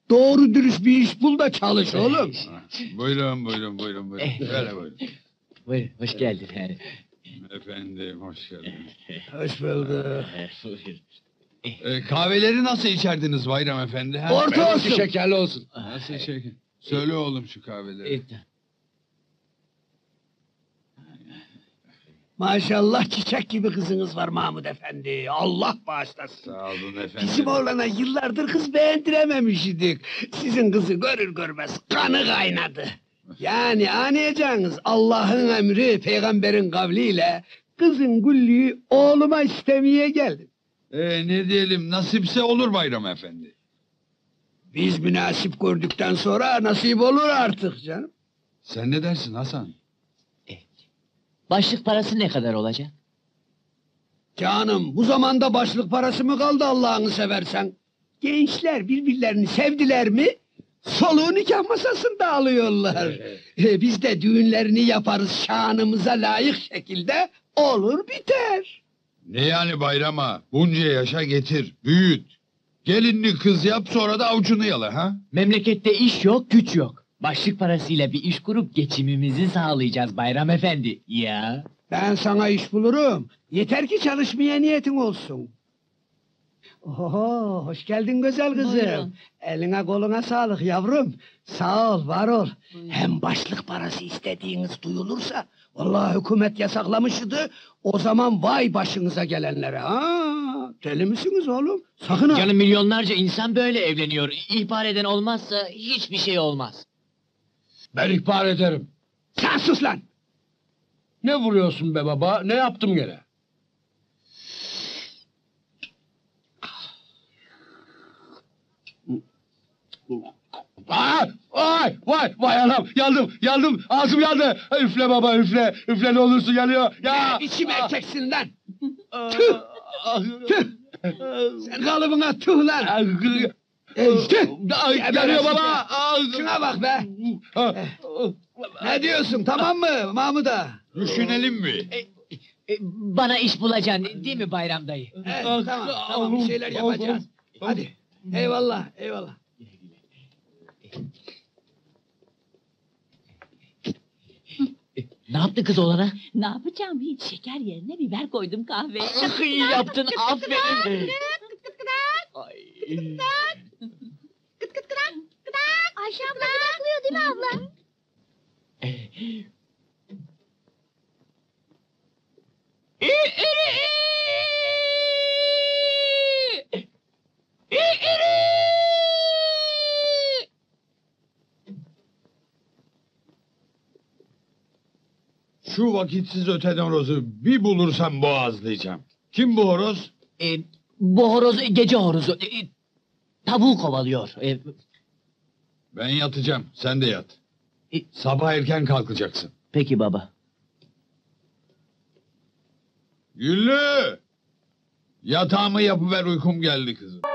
Doğru dürüst bir iş bul da çalış oğlum. Buyurun. Böyle buyurun. Buyurun, hoş geldin. Efendim, hoş geldiniz. Hoş bulduk. Buyurun. Kahveleri nasıl içerdiniz Bayram Efendi? Ha? Orta olsun. Şekerli olsun. Nasıl şeker? Söyle oğlum şu kahveleri. Maşallah çiçek gibi kızınız var Mahmud Efendi. Allah bağışlasın. Sağ olun efendim. Bizim oğlana yıllardır kız beğendirememiş idik. Sizin kızı görür görmez kanı kaynadı. Yani anlayacağınız Allah'ın emri, peygamberin kavliyle kızın güllüğü oğluma istemeye geldim. Ne diyelim, nasipse olur Bayram Efendi. Biz münasip gördükten sonra nasip olur artık canım. Sen ne dersin Hasan? Başlık parası ne kadar olacak? Canım bu zamanda başlık parası mı kaldı Allah'ını seversen? Gençler birbirlerini sevdiler mi soluğu nikah masasında alıyorlar. Biz de düğünlerini yaparız şanımıza layık şekilde olur biter. Ne yani Bayram'a? Bunca yaşa getir, büyüt. Gelinli kız yap, sonra da avucunu yala ha? Memlekette iş yok, güç yok. Başlık parasıyla bir iş kurup geçimimizi sağlayacağız Bayram Efendi. Ya. Ben sana iş bulurum. Yeter ki çalışmaya niyetin olsun. Oho, hoş geldin güzel kızım. Buyurun. Eline koluna sağlık yavrum. Sağ ol, var ol. Hem başlık parası istediğiniz duyulursa, vallahi hükümet yasaklamıştı. O zaman vay başınıza gelenlere. Ha, deli misiniz oğlum? Sakın ha. Canım milyonlarca insan böyle evleniyor. İhbar eden olmazsa hiçbir şey olmaz. Ben ihbar ederim. Sen sus lan. Ne vuruyorsun be baba? Ne yaptım gene? Vay anam, yandım, ağzım yandı. Üfle baba, üfle ne olursun yanıyor. Ya! Ne biçim erkeksin lan? Tüh! Tüh! Sen kalıbına tüh lan! Tüh! Yanıyor baba! Şuna bak be! Ne diyorsun, tamam mı Mahmud'a? Düşünelim mi? Bana iş bulacaksın değil mi Bayram dayı? Evet, tamam, bir şeyler yapacağız. Hadi, eyvallah. Ne yaptın kız olana? Ne yapacağım hiç şeker yerine biber koydum kahveye. Ah, iyi yaptın, aferin. Ay. Ayşe abla gıdaklıyor değil mi abla? Şu vakitsiz öten horozu bir bulursam boğazlayacağım. Kim bu horoz? Bu horoz gece horozu. Tavuğu kovalıyor. Ben yatacağım, sen de yat. E- Sabah erken kalkacaksın. Peki baba. Güllü! Yatağımı yapıver, uykum geldi kızım.